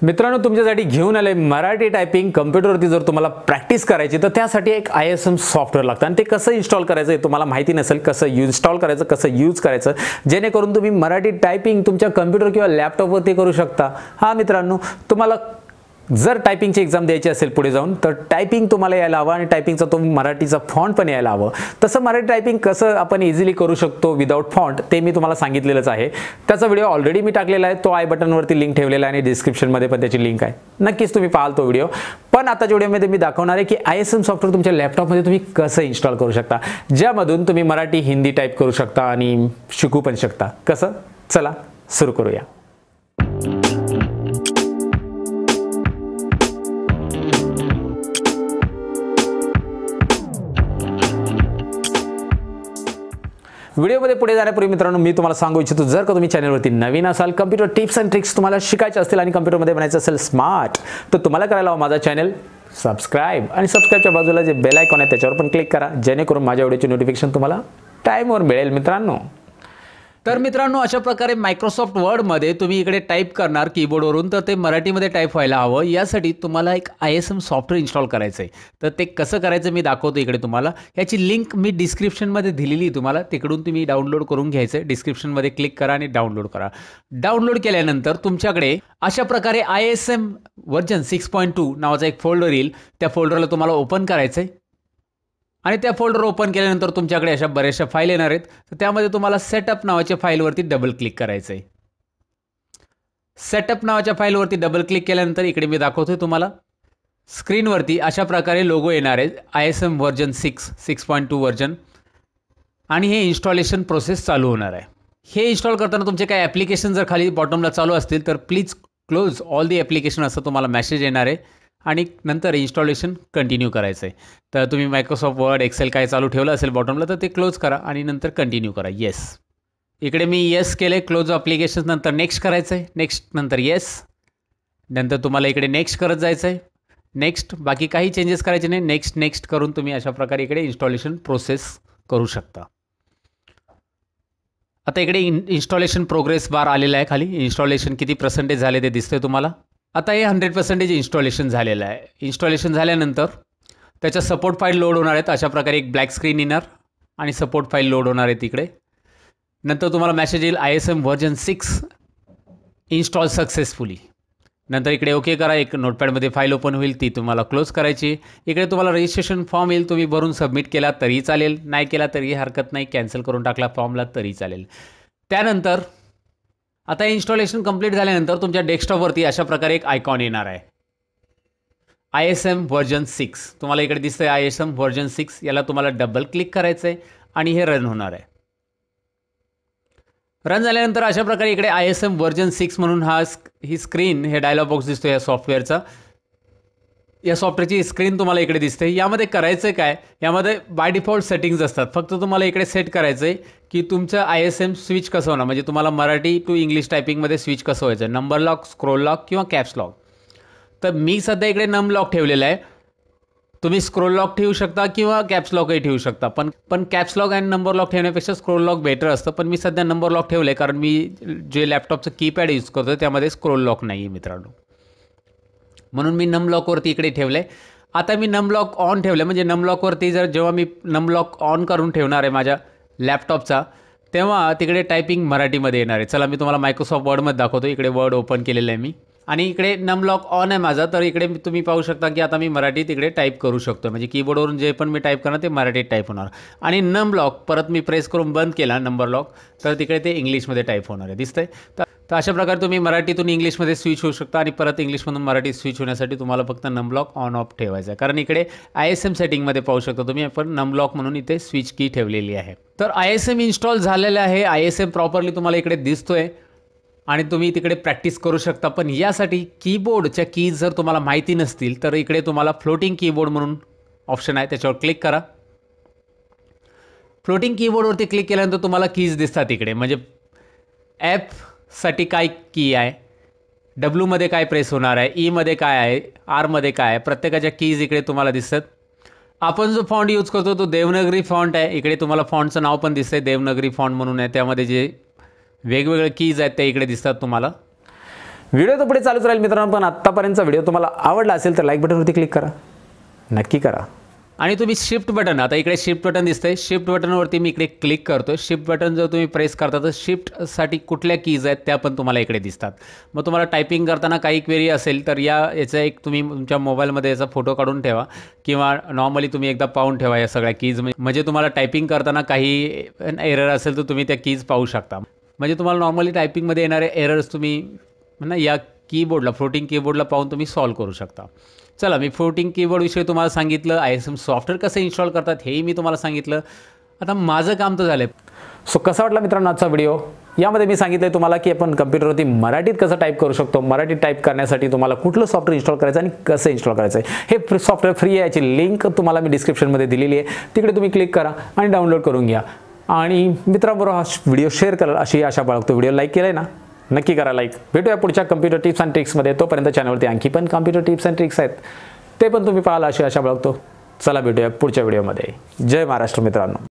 मित्रांनो, तुमच्यासाठी घेऊन आले मराठी टायपिंग कम्प्युटरवरती जर तुम्हाला प्रॅक्टिस करायची तर त्यासाठी एक ISM सॉफ्टवेअर लागतं आणि ते कसं इन्स्टॉल करायचं हे तुम्हाला माहिती नसेल. कसं इन्स्टॉल करायचं, कसं यूज करायचं, जेणेकरून तुम्ही मराठी टायपिंग तुमच्या कम्प्युटर किंवा लॅपटॉपवरती करू शकता. हा मित्रांनो, तुम्हाला जर टायपिंगची एक्झाम द्यायची असेल पुढे जाऊन तर टायपिंग तुम्हाला यायला हवं आणि टायपिंगचा तो मराठीचा फॉन्ट पण यायला हवं. तसं मराठी टायपिंग कसं आपण इझिली करू शकतो विदाउट फॉन्ट ते मी तुम्हाला सांगितलेलंच आहे. त्याचा व्हिडिओ ऑलरेडी मी टाकलेला आहे. तो आय बटनवरती लिंक ठेवलेला आहे आणि डिस्क्रिप्शनमध्ये पण त्याची लिंक आहे. नक्कीच तुम्ही पाहाल तो व्हिडिओ. पण आताच्या व्हिडिओमध्ये मी दाखवणार आहे की ISM सॉफ्टवेअर तुमच्या लॅपटॉपमध्ये तुम्ही कसं इन्स्टॉल करू शकता, ज्यामधून तुम्ही मराठी हिंदी टाईप करू शकता आणि शिकू पण शकता. कसं? चला सुरू करूया. व्हिडिओमध्ये पुढे जाण्यापूर्वी मित्रांनो, मी तुम्हाला सांगू इच्छितो, जर का तुम्ही चॅनलवरती नवीन असाल, कम्प्युटर टिप्स अँड ट्रिक्स तुम्हाला शिकायचे असतील आणि कम्प्युटरमध्ये बनायचं असेल स्मार्ट, तर तुम्हाला करायला हवं माझा चॅनल सबस्क्राईब आणि सबस्क्राईबच्या बाजूला जे बेल आयकॉन आहे त्याच्यावर पण क्लिक करा, जेणेकरून माझ्या व्हिडिओची नोटिफिकेशन तुम्हाला टाईमवर मिळेल मित्रांनो. तर मित्रांनो, अशा प्रकारे मायक्रोसॉफ्ट वर्डमध्ये तुम्ही इकडे टाईप करणार कीबोर्डवरून, तर ते मराठीमध्ये टाईप व्हायला हवं. यासाठी तुम्हाला एक ISM सॉफ्टवेअर इन्स्टॉल करायचं आहे. तर ते कसं करायचं मी दाखवतो इकडे तुम्हाला. याची लिंक मी डिस्क्रिप्शनमध्ये दिलेली आहे तुम्हाला, तिकडून तुम्ही डाउनलोड करून घ्यायचं आहे. डिस्क्रिप्शनमध्ये क्लिक करा आणि डाउनलोड करा. डाउनलोड केल्यानंतर तुमच्याकडे अशा प्रकारे ISM व्हर्जन 6.2 नावाचा एक फोल्डर येईल. त्या फोल्डरला तुम्हाला ओपन करायचं आहे आणि त्या फोल्डर ओपन केल्यानंतर तुमच्याकडे अशा बऱ्याचशा फाईल येणार आहेत. तर त्यामध्ये तुम्हाला सेटअप नावाच्या फाईलवरती डबल क्लिक करायचं आहे. सेटअप नावाच्या फाईलवरती डबल क्लिक केल्यानंतर इकडे मी दाखवतोय तुम्हाला स्क्रीनवरती अशा प्रकारे लोगो येणार आहे, ISM व्हर्जन 6.2 व्हर्जन, आणि हे इन्स्टॉलेशन प्रोसेस चालू होणार आहे. हे इन्स्टॉल करताना तुमचे काही ॲप्लिकेशन जर खाली बॉटमला चालू असतील तर please close all the application असं तुम्हाला मेसेज येणार आहे आणि नंतर इन्स्टॉलेशन कंटिन्यू करायचं आहे. तर तुम्ही मायक्रोसॉफ्ट वर्ड, एक्सेल काय चालू ठेवलं असेल बॉटमला तर ते क्लोज करा आणि नंतर कंटिन्यू करा. येस, इकडे मी येस केले. क्लोज ॲप्लिकेशन नंतर नेक्स्ट करायचं आहे. नेक्स्ट नंतर येस, नंतर तुम्हाला इकडे नेक्स्ट करत जायचं आहे. नेक्स्ट, बाकी काही चेंजेस करायचे नाही. नेक्स्ट नेक्स्ट करून तुम्ही अशा प्रकारे इकडे इन्स्टॉलेशन प्रोसेस करू शकता. आता इकडे इन्स्टॉलेशन प्रोग्रेस बार आलेला आहे. खाली इन्स्टॉलेशन किती % झाले ते दिसतंय तुम्हाला. आता हे 100% इन्स्टॉलेशन झालेलं आहे. इन्स्टॉलेशन झाल्यानंतर त्याच्या सपोर्ट फाईल लोड होणार आहेत. अशा प्रकारे एक ब्लॅक स्क्रीन येणार आणि सपोर्ट फाईल लोड होणार आहे तिकडे. नंतर तुम्हाला मेसेज येईल ISM व्हर्जन 6 इन्स्टॉल सक्सेसफुली. नंतर इकडे ओके करा. एक नोटपॅडमध्ये फाईल ओपन होईल, ती तुम्हाला क्लोज करायची. इकडे तुम्हाला रजिस्ट्रेशन फॉर्म येईल, तुम्ही भरून सबमिट केला तरी चालेल, नाही केला तरी हरकत नाही, कॅन्सल करून टाकला फॉर्मला तरी चालेल. त्यानंतर आता इन्स्टॉलेशन कंप्लीट झाल्यानंतर तुमच्या डेस्कटॉपवरती अशा प्रकारे एक आयकॉन येणार आहे, ISM व्हर्जन 6. तुम्हाला इकडे दिसतंय ISM व्हर्जन 6. याला तुम्हाला डबल क्लिक करायचं आहे आणि हे रन होणार आहे. रन झाल्यानंतर अशा प्रकारे इकडे ISM व्हर्जन 6 म्हणून ही स्क्रीन, हे डायलॉग बॉक्स दिसतो या सॉफ्टवेअरचा. या सॉफ्टवेअरची स्क्रीन तुम्हाला इकडे दिसते. यामध्ये करायचं काय, यामध्ये बाय डिफॉल्ट सेटिंग्ज असतात. फक्त तुम्हाला इकडे सेट करायचं आहे की तुमचं ISM स्विच कसं होणार, म्हणजे तुम्हाला मराठी टू इंग्लिश टायपिंगमध्ये स्विच कसं व्हायचं, नंबर लॉक, स्क्रोल लॉक किंवा कॅप्स लॉक. तर मी सध्या इकडे नम लॉक ठेवलेला आहे. तुम्ही स्क्रोल लॉक ठेवू शकता किंवा कॅप्स लॉकही ठेवू शकता. पण कॅप्स लॉक आणि नंबर लॉक ठेवण्यापेक्षा स्क्रोल लॉक बेटर असतं. पण मी सध्या नंबर लॉक ठेवलं आहे कारण मी जे लॅपटॉपचं कीपॅड यूज करतो त्यामध्ये स्क्रोल लॉक नाही आहे मित्रांनो, म्हणून मी नम लॉकवरती इकडे ठेवलं आहे. आता मी नम लॉक ऑन ठेवलं, म्हणजे नम लॉकवरती जेव्हा मी नम लॉक ऑन करून ठेवणार आहे माझ्या लॅपटॉपचा, तेव्हा तिकडे टायपिंग मराठीमध्ये येणार आहे. चला मी तुम्हाला मायक्रोसॉफ्ट वर्डमध्ये दाखवतो. इकडे वर्ड ओपन केलेलं आहे मी आणि इकडे नम लॉक ऑन आहे माझा. तर इकडे तुम्ही पाहू शकता की आता मी मराठीत इकडे टाईप करू शकतो, म्हणजे कीबोर्डवरून जे पण मी टाईप करणार ते मराठीत टाईप होणार. आणि नम लॉक परत मी प्रेस करून बंद केला नंबर लॉक, तर तिकडे ते इंग्लिशमध्ये टाईप होणार आहे. दिसतंय? तर अशा प्रकारे तुम्ही मराठीतून इंग्लिशमध्ये स्विच होऊ शकता आणि परत इंग्लिशमधून मराठी स्विच होण्यासाठी तुम्हाला फक्त नम लॉक ऑन ऑफ ठेवायचं आहे. कारण इकडे ISM सेटिंगमध्ये पाहू शकता तुम्ही, आपण नम लॉक म्हणून इथे स्विच की ठेवलेली आहे. तर ISM इन्स्टॉल झालेलं आहे. ISM प्रॉपरली तुम्हाला इकडे दिसतोय आणि तुम्ही तिकडे प्रॅक्टिस करू शकता. पण यासाठी कीबोर्डच्या कीज जर तुम्हाला माहिती नसतील तर इकडे तुम्हाला फ्लोटिंग कीबोर्ड म्हणून ऑप्शन आहे, त्याच्यावर क्लिक करा. फ्लोटिंग कीबोर्डवरती क्लिक केल्यानंतर तुम्हाला कीज दिसतात इकडे, म्हणजे F साठी काय की आहे, W मध्ये काय प्रेस होणार आहे, E मध्ये काय आहे, R मध्ये काय आहे, प्रत्येकाच्या कीज इकडे तुम्हाला दिसतात. आपण जो फॉन्ट यूज करतो तो देवनागरी फॉन्ट आहे. इकडे तुम्हाला फॉन्टचं नाव पण दिसतंय, देवनागरी फॉन्ट म्हणून आहे. त्यामध्ये जे वेगवेगळे कीज आहेत ते इकडे दिसतात तुम्हाला. व्हिडिओ तर पुढे चालूच राहील मित्रांनो, पण आत्तापर्यंतचा व्हिडिओ तुम्हाला आवडला असेल तर लाईक बटनवरती क्लिक करा, नक्की करा. आणि तुम्ही शिफ्ट बटन, आता इकडे शिफ्ट बटन दिसतंय, शिफ्ट बटनवरती मी इकडे क्लिक करतो. शिफ्ट बटन जर तुम्ही प्रेस करता तर शिफ्टसाठी कुठल्या कीज आहेत त्या पण तुम्हाला इकडे दिसतात. मग तुम्हाला टायपिंग करताना काही क्वेरी असेल तर याचा एक तुम्ही तुमच्या मोबाईलमध्ये याचा फोटो काढून ठेवा किंवा नॉर्मली तुम्ही एकदा पाहून ठेवा या सगळ्या कीज, म्हणजे तुम्हाला टायपिंग करताना काही एरर असेल तर तुम्ही त्या कीज पाहू शकता. म्हणजे तुम्हाला नॉर्मली टायपिंगमध्ये येणारे एरर्स तुम्ही या कीबोर्डला, फ्लोटिंग कीबोर्डला पाहून तुम्ही सॉल्व्ह करू शकता. चला, मी फ्लोटिंग कीबोर्डविषयी तुम्हाला सांगितलं, ISM सॉफ्टवेअर कसं इन्स्टॉल करतात हेही मी तुम्हाला सांगितलं. आता माझं काम तर झालं. सो कसा वाटला मित्रांनो आजचा व्हिडिओ? यामध्ये मी सांगितलं तुम्हाला की आपण कम्प्युटरवरती मराठीत कसं टाईप करू शकतो, मराठीत टाईप करण्यासाठी तुम्हाला कुठलं सॉफ्टवेअर इन्स्टॉल करायचं आणि कसं इन्स्टॉल करायचं आहे. हे सॉफ्टवेअर फ्री आहे, याची लिंक तुम्हाला मी डिस्क्रिप्शनमध्ये दिलेली आहे, तिकडे तुम्ही क्लिक करा आणि डाउनलोड करून घ्या. आणि मित्रांबरोबर हा व्हिडिओ शेअर कराल अशी आशा बाळगतो. व्हिडिओ लाईक केलाय ना, नक्की करा लाईक. भेटूया पुढच्या कम्प्युटर टिप्स अँड ट्रिक्समध्ये. तोपर्यंत चॅनलवरती आणखी पण कम्प्युटर टिप्स अँड ट्रिक्स आहेत, ते पण तुम्ही पाहाल अशी आशा बाळगतो. चला भेटूया पुढच्या व्हिडिओमध्ये. जय महाराष्ट्र मित्रांनो.